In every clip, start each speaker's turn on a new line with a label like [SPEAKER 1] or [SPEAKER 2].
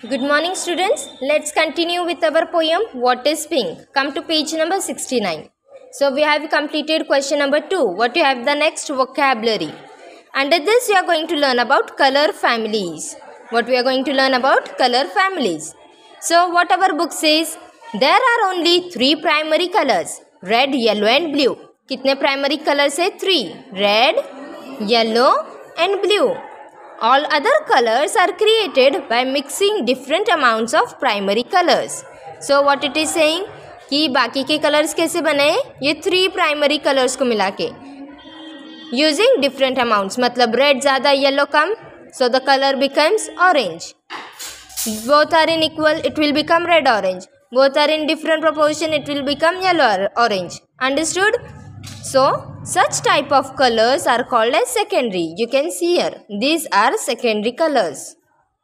[SPEAKER 1] Good morning, students. Let's continue with our poem What is Pink? Come to page number 69. So we have completed question number 2. What you have the next vocabulary? Under this we are going to learn about color families. What we are going to learn about color families. So what our book says, there are only 3 primary colors, red, yellow and blue. कितने primary colors है? 3. Red, yellow and blue. All other colors are created by mixing different amounts of primary colors. So what it is saying कि बाकी के colors कैसे बने? ये 3 primary colors को मिला के using different amounts. मतलब red ज़्यादा, yellow come, so the color becomes orange. Both are in equal, it will become red orange. Both are in different proportion, it will become yellow orange. Understood? So such type of colors are called as secondary. You can see here, these are secondary colors.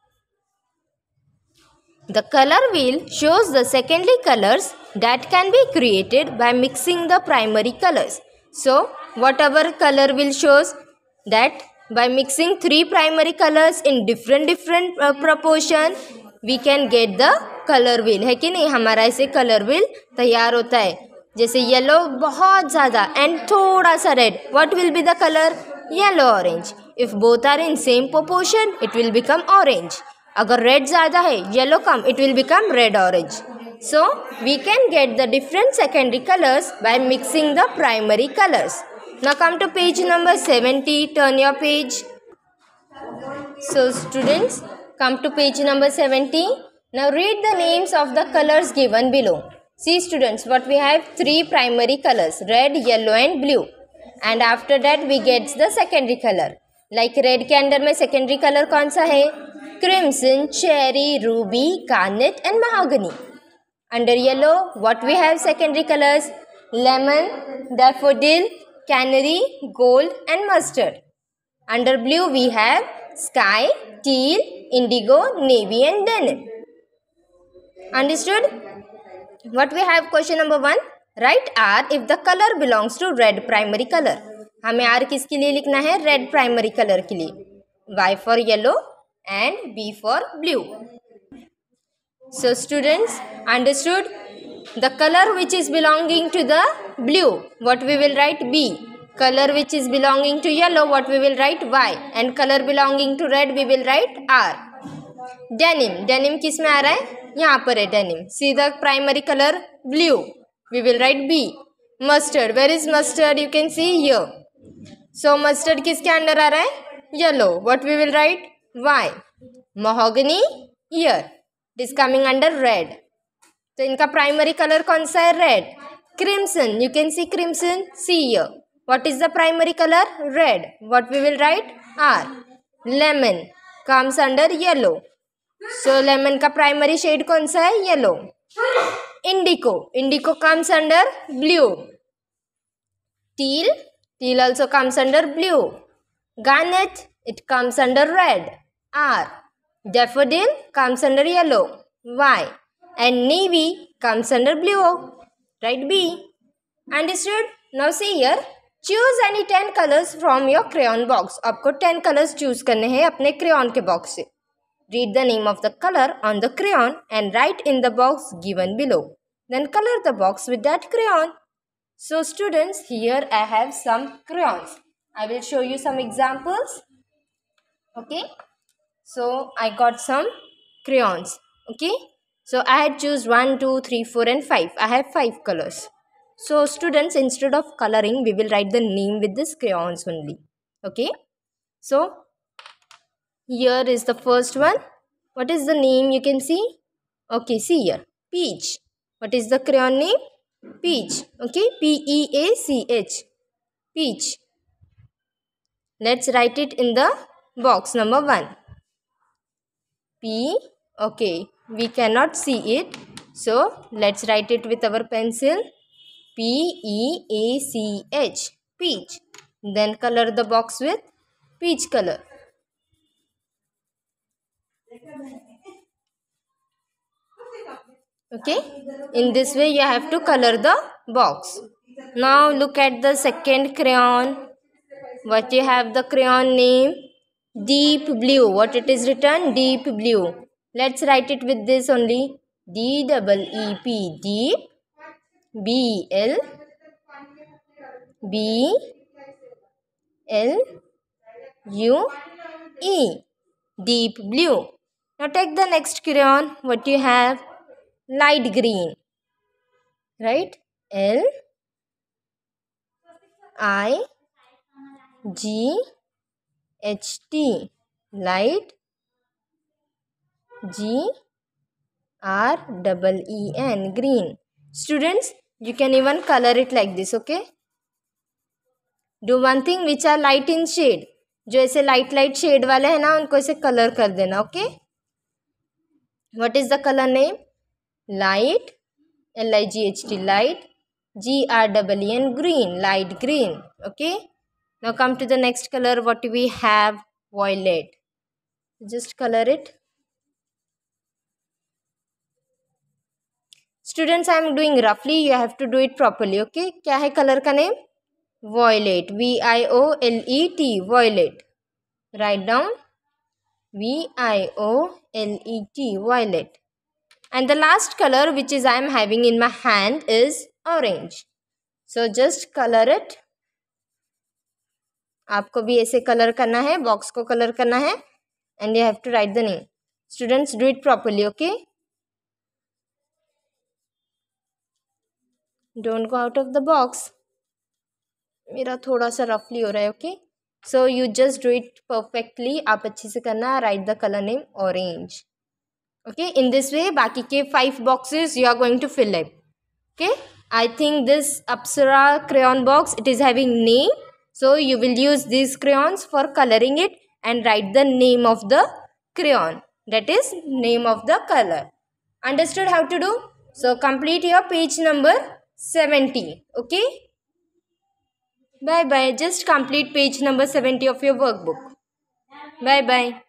[SPEAKER 1] The color wheel shows the secondary colors that can be created by mixing the primary colors. So whatever color wheel shows that by mixing 3 primary colors in different proportion we can get the color wheel. है कि नहीं? हमारा ऐसे color wheel तैयार होता है. जैसे yellow बहुत ज़्यादा एंड थोड़ा सा red, what will be the colour? Yellow orange. If both are in same proportion it will become orange. अगर रेड ज़्यादा है, येलो कम, it will become red orange. So we can get the different secondary colours by mixing the primary colours. Now come to page number 70. Turn your page. So students, come to page number 70. Now read the names of the colors given below. See students, what we have 3 primary colors, red, yellow and blue. And after that we get the secondary color. Like red के अंदर में secondary color कौन सा है? Crimson, cherry, ruby, garnet and mahogany. Under yellow, what we have secondary colors? Lemon, daffodil, canary, gold and mustard. Under blue we have sky, teal, indigo, navy and denim. Understood? What we have question number 1. Write R if the color belongs to red primary color. हमें R किसके लिए लिखना है? Red primary color के लिए. Y for yellow and B for blue. So students, understood? The color which is belonging to the blue, what we will write? B. Color which is belonging to yellow, what we will write? Y. And color belonging to red, we will write R. Denim. Denim किस में आ रहा है? यहाँ पर है denim. See the primary color? Blue. We will write B. Mustard. Where is mustard? You can see here. So mustard किसके अंदर आ रहा है? Yellow. What we will write? Y. Mahogany? Here. It is coming under red. तो इनका primary color कौन सा है? Red. Crimson. You can see crimson. See here. What is the primary color? Red. What we will write? R. Lemon comes under yellow. So lemon का primary shade कौन सा है? Yellow. Indigo. Indigo comes under blue. Teal. Teal also comes under blue. Garnet. It comes under red. R. Daffodil comes under yellow. Y. And navy comes under blue. Write B. Understood? Now see here. Choose any 10 colors from your crayon box. आपको 10 colors choose करने हैं अपने crayon के box से. Read the name of the color on the crayon and write in the box given below. Then color the box with that crayon. So students, here I have some crayons. I will show you some examples. Okay. So I got some crayons. Okay. So I had choose 1, 2, 3, 4 and 5. I have 5 colors. So students, instead of coloring, we will write the name with this crayons only. Okay. So here is the first one. What is the name? You can see. Okay, see here. Peach. What is the crayon name? Peach. Okay, P-E-A-C-H. Peach. Let's write it in the box number 1. P. Okay, we cannot see it. So let's write it with our pencil. P-E-A-C-H. Peach. Then color the box with peach color. Okay. In this way you have to color the box. Now look at the second crayon. What you have the crayon name? Deep blue. What it is written? Deep blue. Let's write it with this only. DEEP, deep. BLBL, deep blue. Now take the next crayon. What you have? Light green, right? LIGHT, light. GREEN, green. Students, you can even color it like this, okay? Do one thing, which are light in shade. जो ऐसे light shade वाले हैं ना, उनको ऐसे colour कर देना, okay? What is the color name? Light, LIGHT, light. GREEN, green, light green, okay? Now come to the next color. What do we have? Violet. Just color it. Students, I am doing roughly. You have to do it properly, okay? क्या है color का name? Violet. VIOLET, violet. Write down VIOLET, violet. And the last color which is I am having in my hand is orange. So just color it. आपको भी ऐसे color करना है, box को color करना है, and you have to write the name. Students, do it properly, okay? Don't go out of the box. मेरा थोड़ा सा रफली हो रहा है, okay? So you just do it perfectly. आप अच्छे से करना. Write the colour name orange, okay? In this way बाकी के 5 boxes you are going to fill it, okay? I think this Apsara crayon box, it is having name, so you will use these crayons for coloring it and write the name of the crayon, that is name of the color. Understood how to do? So complete your page number 70, okay? Bye bye. Just complete page number 70 of your workbook. Bye bye.